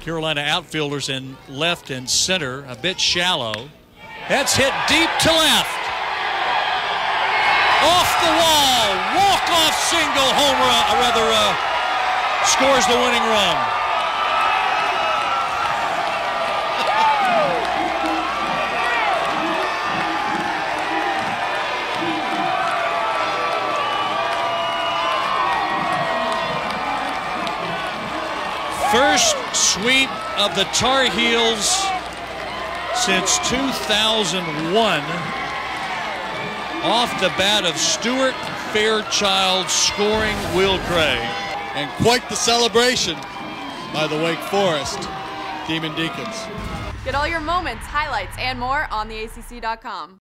Carolina outfielders in left and center, a bit shallow. That's hit deep to left. Off the wall, walk-off single, home run, or rather scores the winning run. First sweep of the Tar Heels since 2001. Off the bat of Stuart Fairchild scoring Will Craig. And quite the celebration by the Wake Forest Demon Deacons. Get all your moments, highlights, and more on theacc.com.